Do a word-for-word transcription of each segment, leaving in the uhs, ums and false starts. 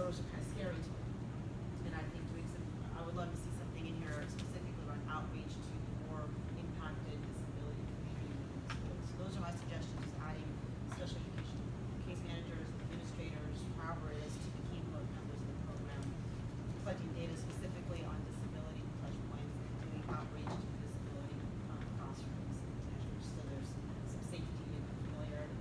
those are kind of scary to me. And I think doing some, I would love to see something in here specifically around outreach to the more impacted disability community in schools. So those are my suggestions, adding special education case managers, administrators, however it is, to the key members of the program, collecting data specifically on disability touch points and doing outreach to the disability um, classrooms and teachers, so there's some safety and familiarity.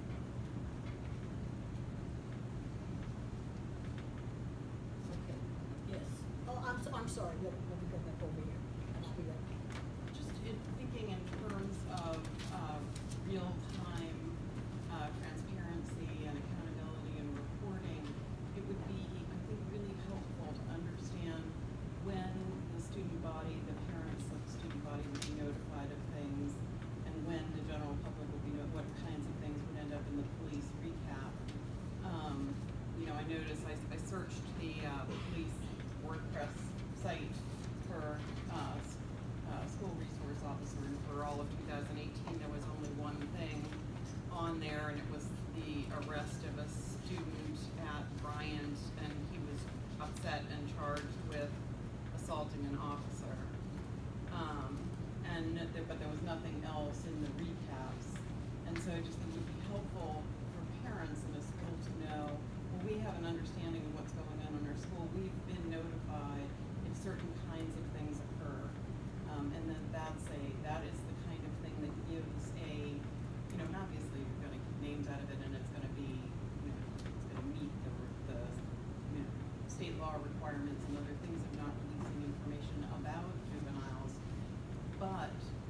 Okay, yes. Oh, I'm, so, I'm sorry, let, let me go back over here. I'll be right back. Just in thinking in terms of uh, real-time uh, transparency and accountability and reporting, it would be, I think, really helpful to understand when the student body, the parents of the student body would be notified of things, and when the general public would be notified, what kinds of things would end up in the police recap. Um, you know, I noticed, I, I searched the uh, police WordPress site for uh, uh, school resource officer, and for all of two thousand eighteen there was only one thing on there, and it was the arrest of a student at Bryant, and he was upset and charged with assaulting an officer. Um, and there, but there was nothing else in the recaps, and so I just think it would be helpful for parents in a school to know, well, we have an understanding of what's going on in our school. We've been notified if certain kinds of things occur, um, and then that's a that is the kind of thing that gives a, you know, and obviously you're going to keep names out of it, and it's going to be, you know, it's going to meet the the you know, state law requirements and other things of not releasing information about juveniles, but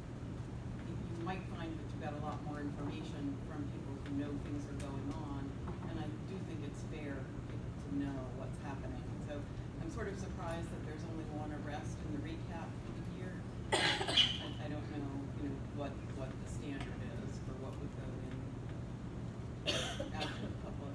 you might find that you've got a lot more information from people who know things are going on, and I do think it's fair for people to know what's happening. So I'm sort of surprised that there's only one arrest in the recap for the year. I, I don't know, you know, what what the standard is for what would go in after the public.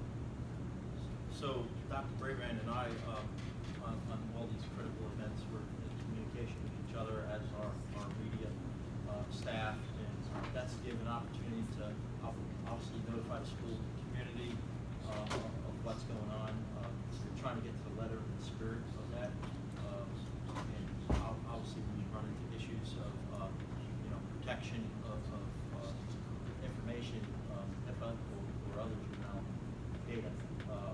So Doctor Brabrand and I, um, on, on all these critical events, we're in communication with each other as our, our media uh, staff, and that's given an opportunity to obviously notify the school community uh, of what's going on. Uh, we're trying to get to the letter and the spirit of that, uh, and obviously we run into issues of uh, you know, protection of, of uh, information, um, HIPAA or, or other juvenile data. Uh,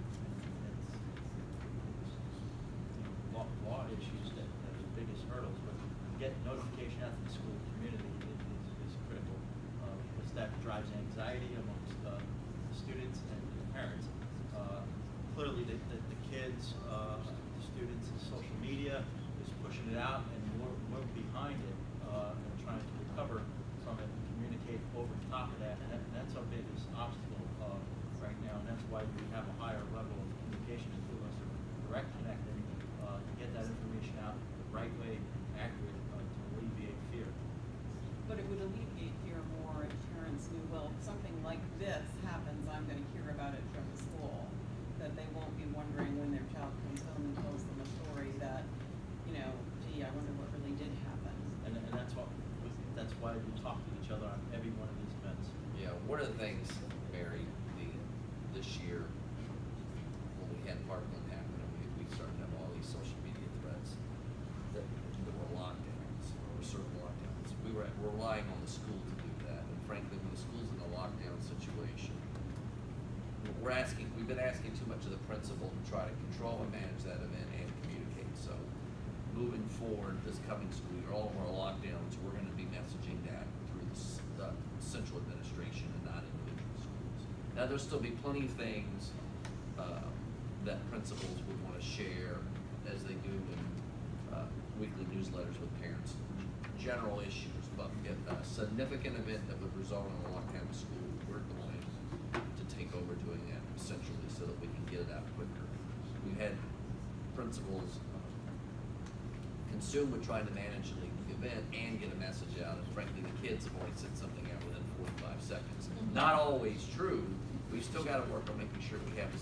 Law, law issues that, that are the biggest hurdles, but get notification out to the school community is, is, is critical, uh, because that drives anxiety amongst uh, the students and the parents. Uh, clearly, the, the, the kids, uh, the students, and social media is pushing it out, and we're, we're behind it uh, and trying to recover from it and communicate over the top of that, and that, that's our biggest obstacle uh, right now, and that's why we have a higher level of communication to us, direct connecting. Uh, to get that information out the right way, accurate, uh, to alleviate fear. But it would alleviate fear more if parents knew, well, if something like this happens, I'm going to hear about it from the school. That they won't be wondering when their child comes home and tells them a story that, you know, gee, I wonder what really did happen. And, and that's what that's why we talk to each other on every one of these events. Yeah, one of the things, Mary, the, this year, when we had Parkland happen, and we, we started to have all these social media threads that there were lockdowns, or certain lockdowns. We were relying on the school to do that, and frankly, when the school's in a lockdown situation, we're asking, we've been asking too much of the principal to try to control and manage that event and communicate. So moving forward, this coming school year, all of our lockdowns, we're going to be messaging that through the, the central administration and not individual schools. Now, there'll still be plenty of things uh, that principals would want to share, as they do in uh, weekly newsletters with parents, general issues, but if a significant event that would result in a lockdown of school, we're going to take over doing that essentially so that we can get it out quicker. We've had principals consumed with trying to manage the event and get a message out, and frankly the kids have already sent something out within forty-five seconds. Not always true. We've still got to work on making sure we have as,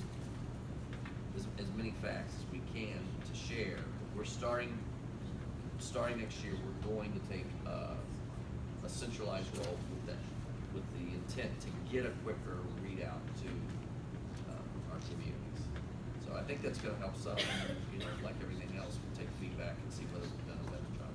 as, as many facts as we can to share. We're starting starting next year, we're going to take uh, a centralized role with that, with the intent to get a quicker readout to uh, our communities. So I think that's gonna help some, you know, like everything else, we'll take feedback and see whether we've done a better job.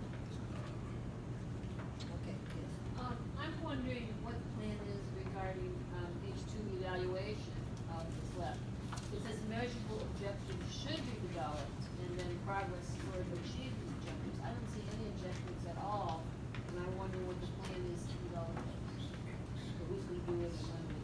Uh, Okay, yes. Um, I'm wondering what the plan is regarding, um, H two evaluation of this left. It says measurable objectives should be developed and then progress toward achieving these objectives. I don't see any objectives at all, and I wonder what the plan is to develop those. So who's gonna do it and when we?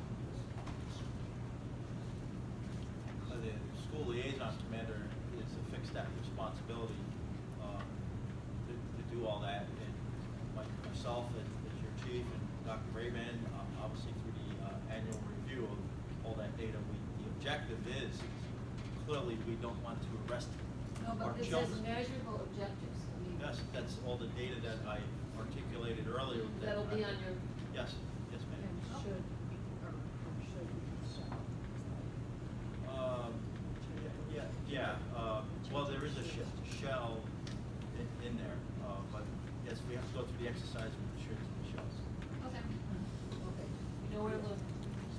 Uh, The school liaison commander is a fixed that responsibility, uh, to, to do all that. And like myself as, as your chief and Doctor Rayman, uh, obviously through the, uh, annual review of all that data, we, the objective is, clearly, we don't want to arrest No, our but it says children. measurable objectives. I mean, Yes, that's all the data that I articulated earlier. that that'll be I- on your, Yes, yes, ma'am. And should, be- or, or should be shall. Um, yeah, yeah, uh, well, there is a sh- shell in, in there, uh, but yes, we have to go through the exercise with the shoulds and the shells. okay, Okay. you know where to look.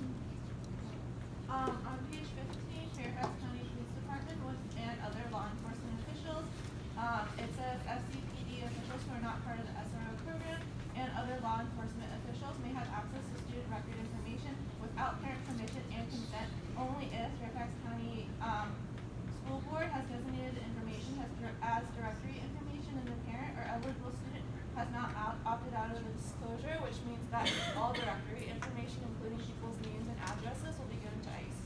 Um, on page fifteen, Fairfax County Police Department with, and other law enforcement officials, um, it says F C P D officials who are not part of the S R O program and other law enforcement officials may have access to student record information without parent permission and consent only if Fairfax County, um, School Board has designated the information as, dir- as directory information and the parent or eligible student has not out- opted out of the disclosure, which means that all directory information, including people's names and addresses, will be given to ICE.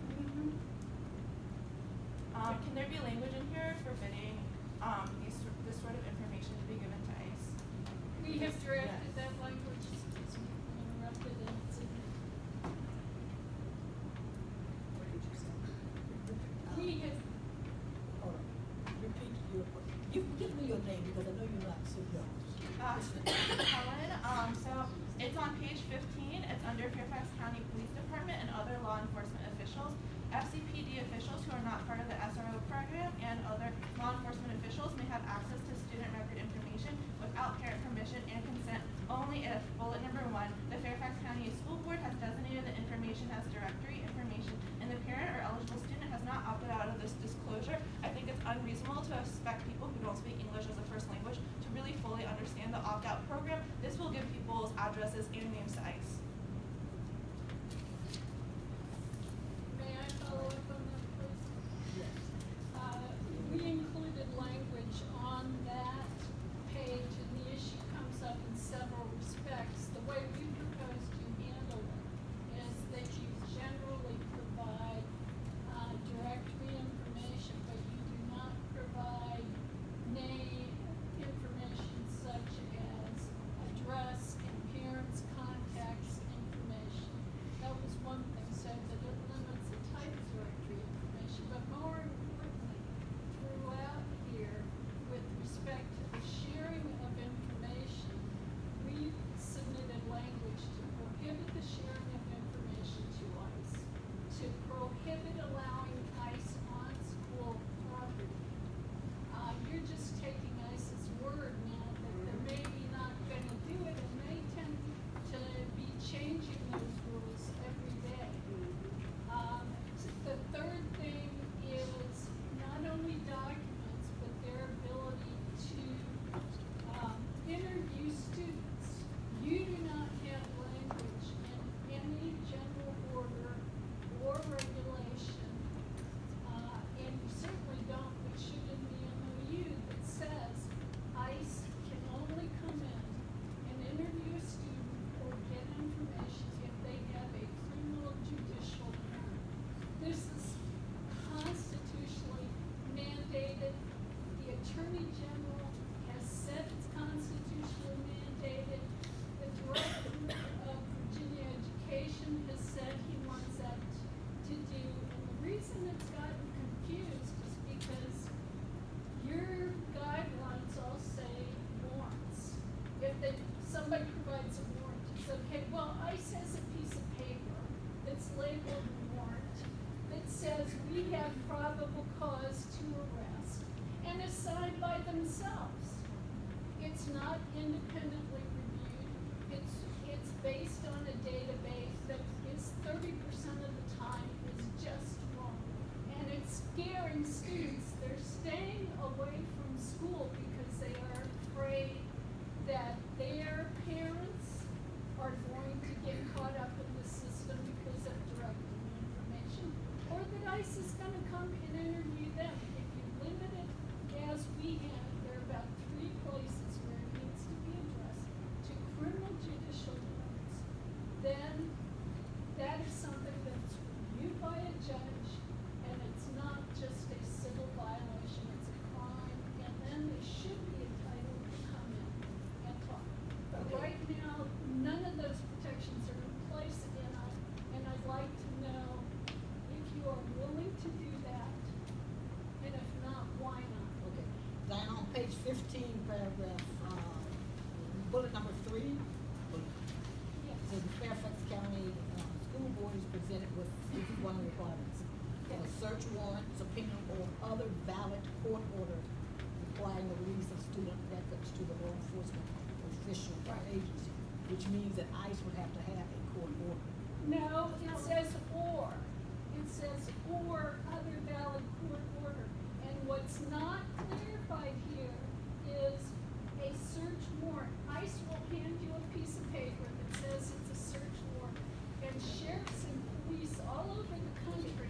Um, can there be language in here forbidding, um, these, sor- this sort of information to be given to ICE? We have drafted that language, excuse me, I interrupted, and it's in, What did you say? we have, Hold on. Repeat your, you give me your name because I know you're not so young. Uh, Helen, um, so it's on page fifteen, it's under Fairfax County Police Department and other law enforcement officials. F C P D officials who are not part of the S R O program and other law enforcement officials may have access to student record information without parent permission and consent only if, bullet number one, the Fairfax County School Board has designated the information as directory information and the parent or eligible student has not opted out of this disclosure. I think it's unreasonable to expect people who don't speak English as a first language to really fully understand the opt-out program. This will give people's addresses and names to ICE. may I follow up on that, please? Yes. Uh, we included language on that page, and the issue comes up in several respects. The way we propose to handle it is that you generally provide, uh, directory information, but you do not provide name information such as address and parents' contacts information. That was one thing, so that it limits the type of directory information, but more importantly, throughout here, with respect to the sharing of information, we submitted language to prohibit the sharing of information to ICE, to prohibit allowing ICE on school property. Uh, you're just taking ICE's word now that they're maybe not gonna do it, and they tend to be changing those rules every day. Um, the third thing is not only documents, but their ability to, um, interview students. You do not have language in any general order or regulation, uh, and you certainly don't, which should in the M O U, that says ICE can only come in and interview a student or get information if they have a criminal judicial warrant. This is constitutionally mandated. The Attorney General has said it's constitutionally mandated. The Director of Virginia Education has said he wants that to do. And the reason it's gotten confused is because your guidelines all say warrants. If they, somebody provides a warrant, it's okay, well, ICE has a piece of paper that's labeled warrant that says we have probable cause to arrest and is signed by themselves. It's not independently reviewed. It's, it's based on a database that is thirty percent of the time is just wrong. And it's ICE is gonna come and interview them. If you limit it as we have, there are about three places where it needs to be addressed to criminal judicial norms, then that is something that's reviewed by a judge, and it's not just a civil violation, it's a crime, and then they should be entitled to come in and talk. But Okay. right now, none of those protections are in place, and I, and I'd like to know if you are willing to do that, and if not, why not? Okay, Diana, on page fifteen, paragraph, um, bullet number three, bullet, Yes. says the Fairfax County, uh, school board is presented with, this is one of the requirements. A Yes. search warrant, subpoena, or other valid court order requiring the release of student records to the law enforcement official or Right. agency, which means that ICE would have to have a court order. No, it says or. It says or other valid court order. And what's not clarified here is a search warrant. ICE will hand you a piece of paper that says it's a search warrant. And sheriffs and police all over the country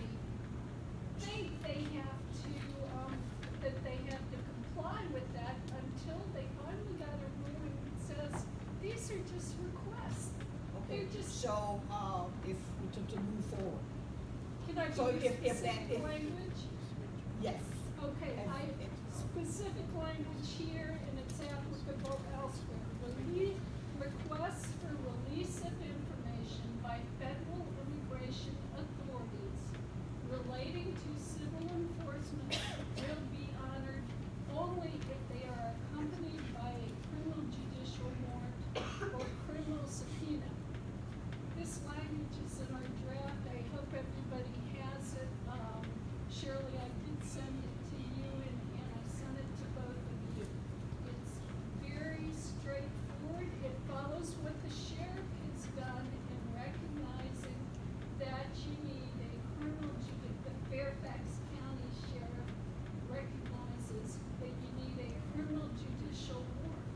think they have to, um, that they have to comply with that until they finally got a ruling that says, these are just requests. Okay, They're just, so, uh, if, to, to move forward, can I so give you if- if that- specific if- language? yes. Okay, And I, if- specific language here, and it's applicable elsewhere. Rele- requests for release of information by federal immigration authorities relating to civil enforcement will be honored only if they are accompanied by a criminal judicial warrant or criminal subpoena. This language is in our draft, I hope everybody has it. Um, Shirley, I did send it to you and, and I sent it to both of you. It's very straightforward, it follows what the sheriff has done in recognizing that you need a criminal judi- the Fairfax County Sheriff recognizes that you need a criminal judicial warrant.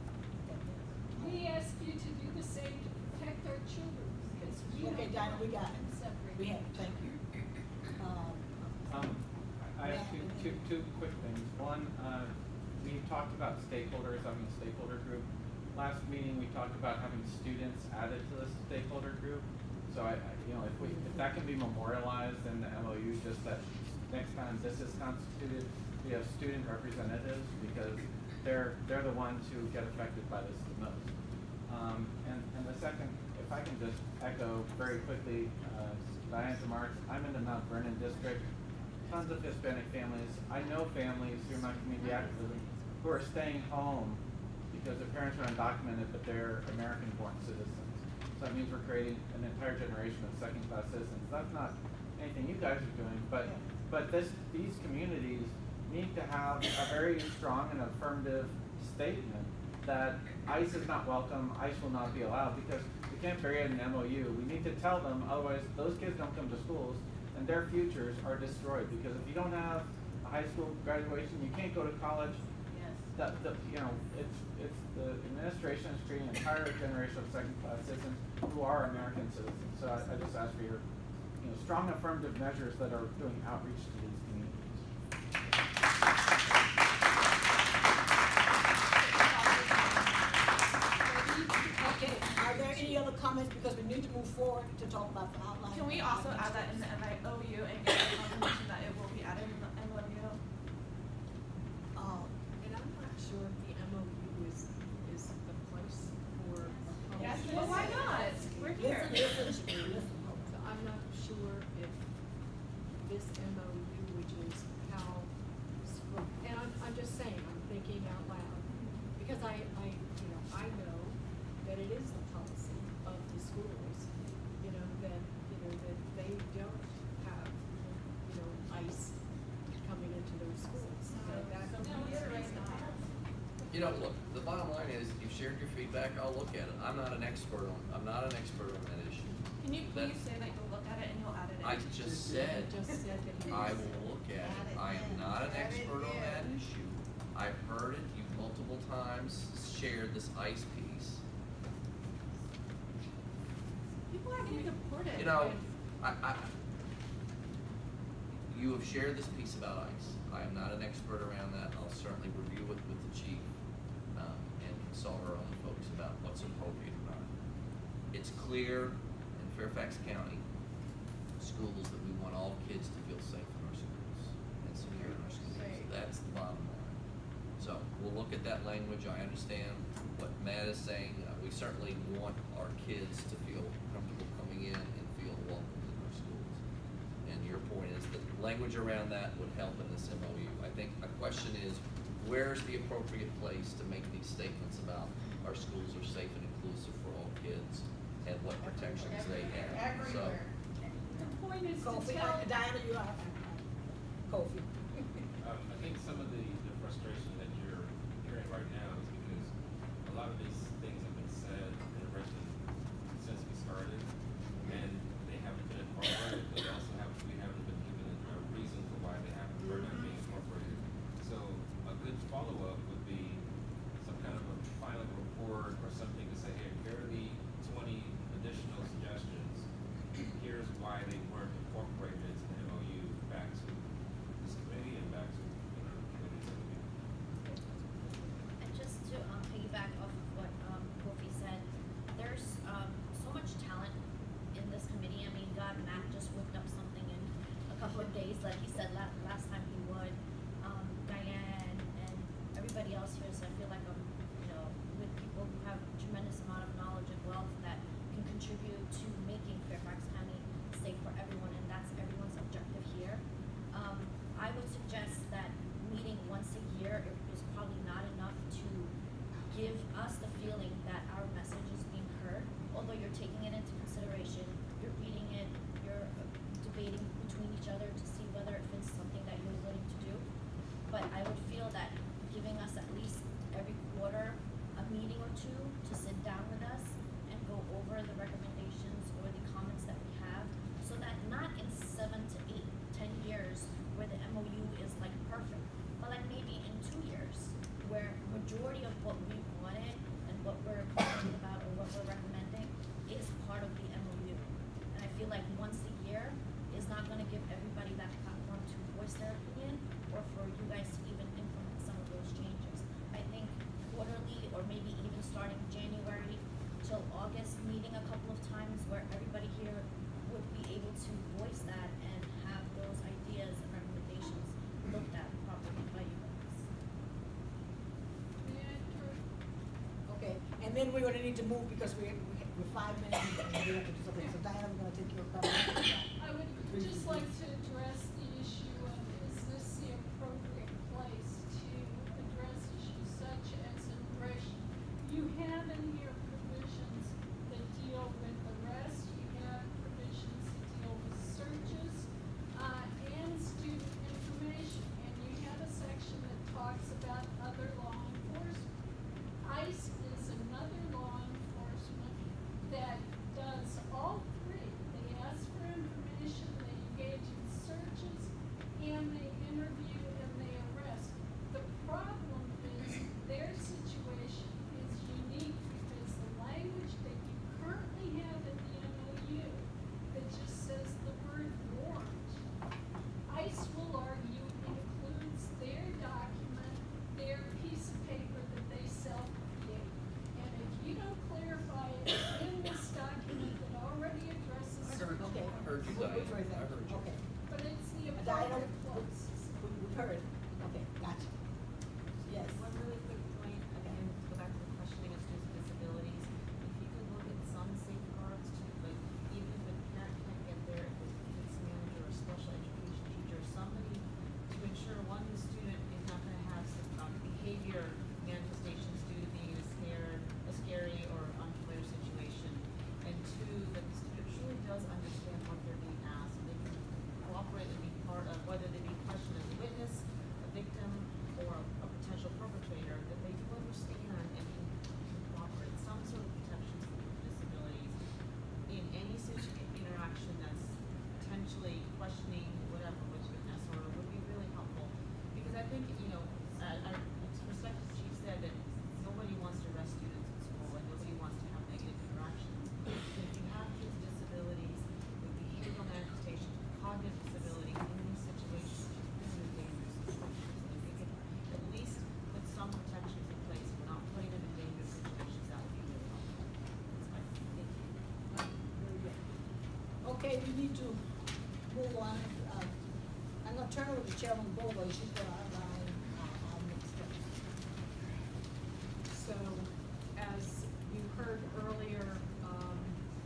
We ask you to do the same to protect our children, because we Okay, don't Dinah, we want got them it. separated. We have, it. Thank you. Um, Um, I I have two, two, two quick things. One, uh, we talked about stakeholders, having a stakeholder group. Last meeting, we talked about having students added to the stakeholder group. So I, I, you know, if we, if that can be memorialized in the M O U, just that next time this is constituted, we have student representatives, because they're, they're the ones who get affected by this the most. Um, and, and the second, if I can just echo very quickly, uh, Diane's remarks, I'm in the Mount Vernon district, tons of Hispanic families. I know families through my community activism who are staying home because their parents are undocumented, but they're American-born citizens. So that means we're creating an entire generation of second-class citizens. That's not anything you guys are doing, but, but this, these communities need to have a very strong and affirmative statement that ICE is not welcome, ICE will not be allowed, because we can't bury it in an M O U. We need to tell them, otherwise those kids don't come to schools and their futures are destroyed. Because if you don't have a high school graduation, you can't go to college. Yes. The, the, you know, it's, it's the administration is creating an entire generation of second-class citizens who are American citizens. So I, I just ask for your, you know, strong affirmative measures that are doing outreach to these communities. Okay, are there any other comments, because we need to move forward to talk about the outline? Can we also add that in the M I O U and get a confirmation that it will be added in the M O U? Um, And I'm not sure if the M O U is, is the place for a public. Yes, well, why not? We're here. listen, listen, listen. So I'm not sure if this M O U, which is how, school- and I'm, I'm just saying, I'm thinking out loud. Because I, I, you know, I know that it is the policy of the schools, you know, that, you know, that they don't have, you know, ICE coming into those schools. That that You know, look, the bottom line is, you've shared your feedback, I'll look at it. I'm not an expert on, I'm not an expert on that issue. Can you That- please say that you'll look at it and you'll add it in? I just said, just said that he I was- will look at Add it. it I am in. not an Add it expert on that in. issue. I've heard it, you've multiple times shared this ICE piece. People are getting deported. You know, I, I, you have shared this piece about ICE. I am not an expert around that. I'll certainly review it with the chief um, and consult our own folks about what's appropriate or not. It's clear in Fairfax County schools that we want all kids to feel safe in our schools and secure in our schools. Safe. That's the bottom line. So we'll look at that language. I understand what Matt is saying. Uh, we certainly want our kids to feel comfortable coming in and feel welcome in our schools. And your point is that language around that would help in this M O U. I think a question is, where's the appropriate place to make these statements about our schools are safe and inclusive for all kids and what protections they have? So, Everywhere. The point is to Kofi, tell. uh, Diana, you are, Kofi. Um, I think some of the, the frustration that you're hearing right now is because a lot of these things have been said and written since we started, and they haven't been incorporated, but they also haven't, we haven't been given a reason for why they haven't, they're not being incorporated. So a good follow-up would be some kind of a final report or something to say, hey, here are the twenty additional suggestions. Here's why they weren't incorporated into the M O U, back to this committee and back to, you know, the committees that we. And just to um, piggyback off of what um, Kofi said, there's um, so much talent in this committee. I mean, God, Matt just whipped up something in a couple of days, like he said la- last time he would. Um, Diane and everybody else here, so I feel like I'm, you know, with people who have tremendous amount of knowledge and wealth that can contribute to making Fairfax County safe for everyone, and that's everyone's objective here. Um, I would suggest that meeting once a year is probably not enough to give us the feeling that our message is being heard, although you're taking it into consideration, you're reading it, you're uh, debating between each other to see whether if it's something that you're willing to do. But I would feel that giving us at least every quarter a meeting or two to sit down with us and go over the recommendations or the comments that we have, so that not in seven to eight, ten years where the M O U is like perfect, but like maybe in two years where majority of what we wanted and what we're talking about or what we're recommending is part of the M O U. And I feel like once a year is not gonna give everybody that platform to voice their opinion or for you guys to even implement some of those changes. I think quarterly or maybe even starting January till August, meeting a couple of times where everybody here would be able to voice that and have those ideas and recommendations looked at properly by you guys. Okay, and then we're gonna need to move because we're, we're five minutes and we have to do something. So Diana, we're gonna take your comment. I would just like to address the issue of, is this the appropriate place to address issues such as immigration? You have in here provisions that deal with arrest, you have provisions that deal with searches, uh, and student information, and you have a section that talks about other law enforcement. ICE is another law enforcement that does all three. They ask for information, they engage in searches, and they interview and they arrest. The problem is their situation is unique because the language that you currently have in the M O U that just says the word warrant, ICE will argue includes their document, their piece of paper that they self-create. And if you don't clarify it in this document that already addresses search Okay. I heard you, We'll Diane. wait for that. I heard you. Okay. but it's the Diana, appropriate place. we, we've heard. Okay, gotcha. Yes. One really quick point, again, to go back to the questioning of students with disabilities. If you could look at some safeguards to, like, even if a parent can't get there, if it's if it's manager or special education teacher, somebody to ensure, one, the student is not gonna have some, um, behavior manifestations due to being in a scared, a scary or unfamiliar situation. And two, that the student truly does understand what they're being asked, and they can cooperate and be part of, whether they be questioned as a witness, a victim, Okay, we need to move on. Uh, I'm gonna turn over to Chairman Boulevard. She's gonna outline uh, our next step. So, as you heard earlier, um,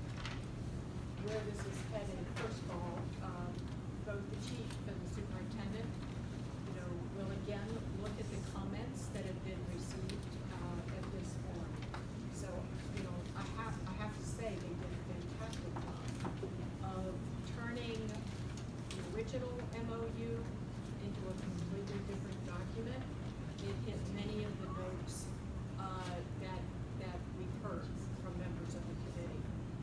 where this is headed, first of all, um, both the chief and the superintendent, you know, will again look at the comments that have been received, uh, at this forum. So, you know, I have, I have to say, they did a fantastic job of turning the original M O U into a completely different document. It hit many of the notes, uh, that, that we've heard from members of the committee.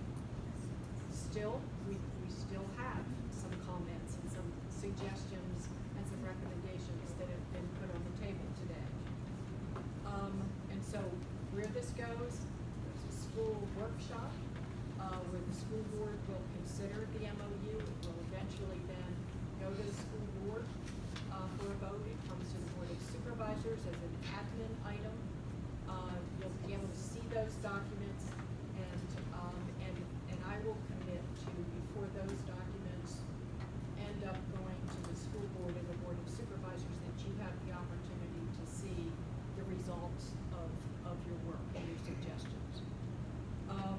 Still, we, we still have some comments and some suggestions and some recommendations that have been put on the table today. Um, and so where this goes, there's a school workshop, uh, where the school board will consider the M O U. It will eventually then go to the school board, uh, for a vote. It comes to the board of supervisors as an admin item. Uh, you'll be able to see those documents, and, um, and, and I will commit to, before those documents end up going to the school board and the board of supervisors, that you have the opportunity to see the results of, of your work and your suggestions. Um,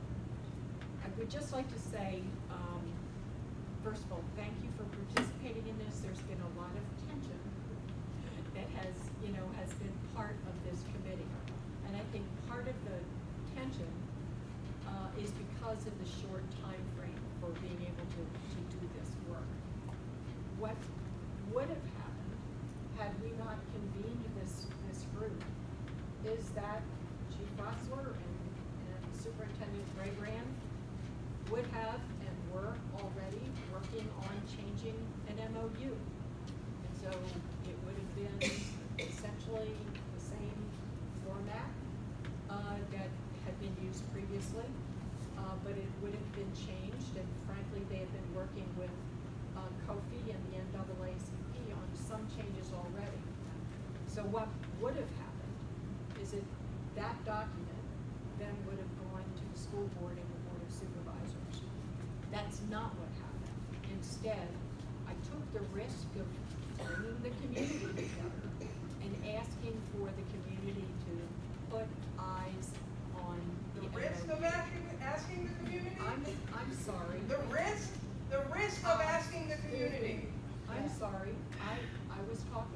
I would just like to say, um, first of all, thank you for participating in this. There's been a lot of tension that has, you know, has been part of this committee. And I think part of the tension uh, is because of the short time frame for being able to, to do this work. What would have happened had we not convened this, this group is that Chief Bossler and, and Superintendent Ray-Brand would have and were already working on changing an M O U. And so it would have been essentially the same format uh, that had been used previously, uh, but it would have been changed, and frankly, they have been working with uh, Kofi and the N double A C P on some changes already. So what would have happened is that that document then would have gone to the school board and the board of supervisors. That's not what happened. Instead, I took the risk of bringing the community together and asking for the community to put eyes on the The risk M O U. of asking, asking the community? I'm, I'm sorry. The risk, the risk of Uh, asking the community. I'm sorry, I, I was talking.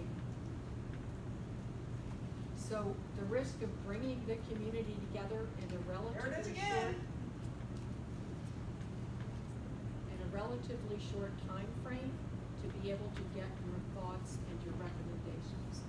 So the risk of bringing the community together in a There it is relatively again. short, in a relatively short time frame, to be able to get your thoughts and your recommendations.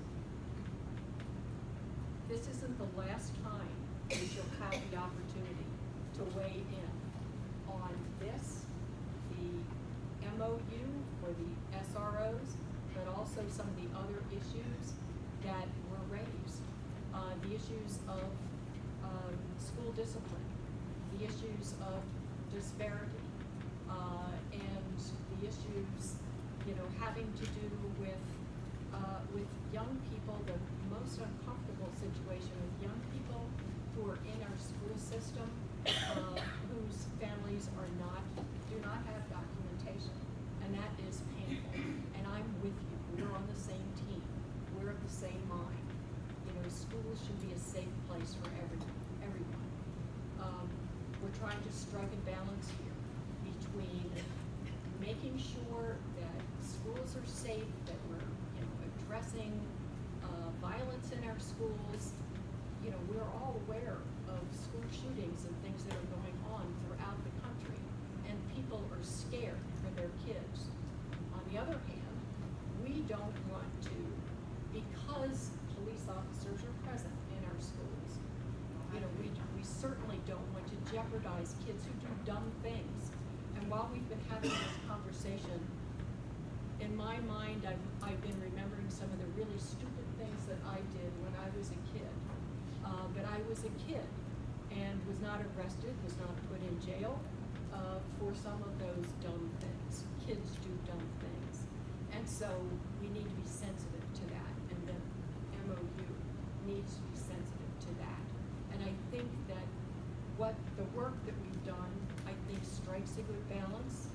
This isn't the last time that you'll have the opportunity to weigh in on this, the M O U for the S R Os, but also some of the other issues that were raised. Uh, the issues of um, school discipline, the issues of disparity, uh, and the issues, you know, having to do with uh, with young people, the most uncomfortable situation with young people who are in our school system, uh, whose families are not, do not have documentation, and that is painful. And I'm with you. We're on the same team. We're of the same mind. You know, schools should be a safe place for everyone. Everyone. Um, we're trying to strike a balance here between making sure that schools are safe, that we're, you know, addressing uh, violence in our schools. You know, we're all aware of school shootings and things that are going on throughout the country, and people are scared for their kids. On the other hand, we don't want to, because police officers are present in our schools, you know, we, we certainly don't want to jeopardize kids who do dumb things. And while we've been having this conversation, in my mind, I've, I've been remembering some of the really stupid things that I did when I was a kid. Uh, but I was a kid and was not arrested, was not put in jail uh, for some of those dumb things. Kids do dumb things. And so we need to be sensitive to that, and the M O U needs to be sensitive to that. And I think that what the work that we've done, I think, strikes a good balance.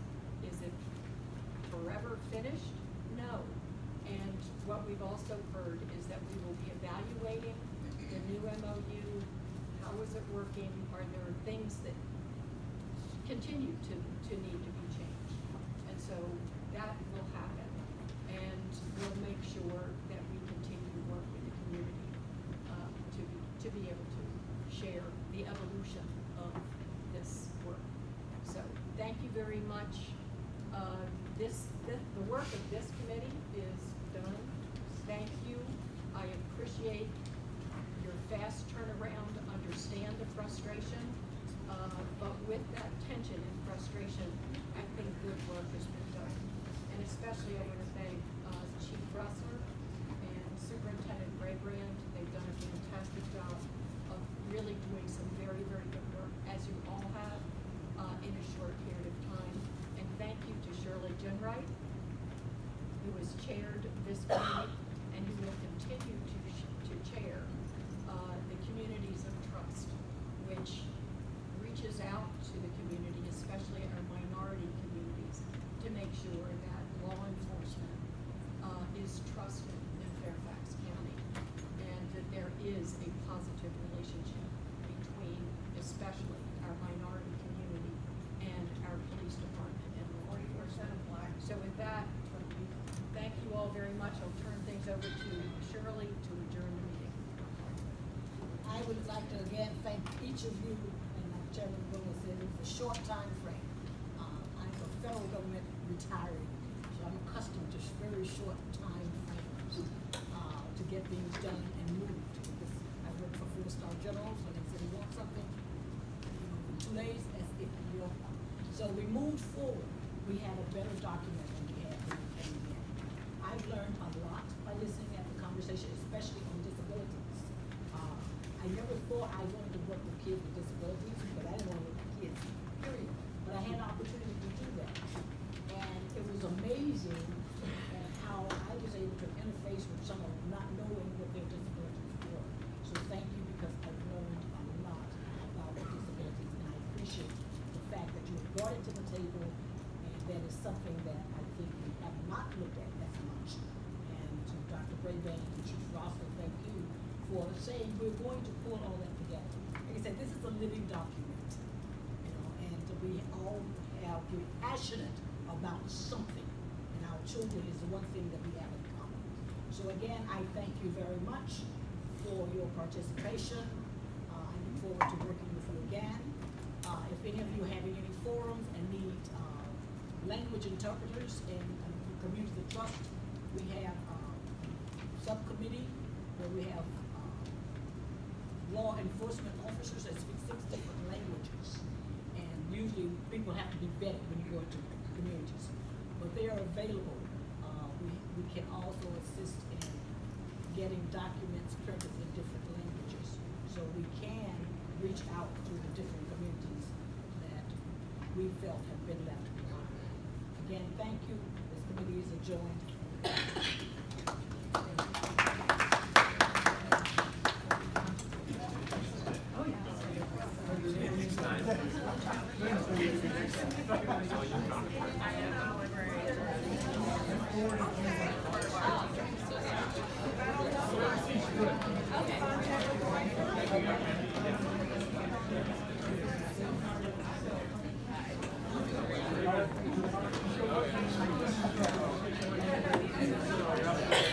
finished? No. And what we've also heard is that we will be evaluating the new M O U. How is it working? Are there things that continue to, to need to be changed? And so that will happen. And we'll make sure that we continue to work with the community uh, to, be, to be able to share the evolution of this work. So thank you very much. Uh, this, this, the work of this committee is done. Thank you. I appreciate your fast turnaround to understand the frustration. Uh, but with that tension and frustration, I think good work has been done. And especially I want to thank uh, Chief Russler and Superintendent Braybrand. They've done a fantastic job of really doing some very, very good work, as you all have, uh, in a short period of time. And thank you to Shirley Jenright, who has chaired this committee and who will continue to, to chair uh, the Communities of Trust, which reaches out to the community, especially our minority communities, to make sure that law enforcement uh, is trusted in Fairfax County, and that there is a positive relationship between, especially our minority community and our police department and law enforcement. So with that, thank you all very much. I'll turn things over to Shirley to adjourn the meeting. I would like to again thank each of you, and like Chairman Willis said, it was a short time frame. Uh, I'm a federal government retiree, so I'm accustomed to very short time frames uh, to get things done and moved. Because I work for Four Star Generals, when they say they want something, you know, in two days, that's it, you know. So we moved forward. We had a better document than we had in the beginning. I've learned a lot by listening at the conversation, especially on disabilities. Uh, I never thought I wanted to work with kids with disabilities, but I didn't want to work with kids, period. But I had an opportunity to do that. And it was amazing at how I was able to interface with someone not knowing what their disabilities were. So thank you, because I've learned a lot about disabilities, and I appreciate the fact that you have brought it to the table, and that is something that I think we have not looked at as much. And to Doctor Braybrand and Chief Russell, thank you for saying we're going to pull all that together. Like I said, this is a living document, you know, and we all have, we're passionate about something, and our children is the one thing that we have in common. So again, I thank you very much for your participation. Uh, I look forward to working with you again. Uh, if any of you are having any forums and need uh, language interpreters in uh, Communities of Trust, we have uh, subcommittee where we have uh, law enforcement officers that speak six different languages. And usually people have to be vetted when you go into communities. But they are available. Uh, we, we can also assist in getting documents printed in different languages. So we can reach out to the different communities that we felt have been left behind. Again, thank you. This committee is adjourned.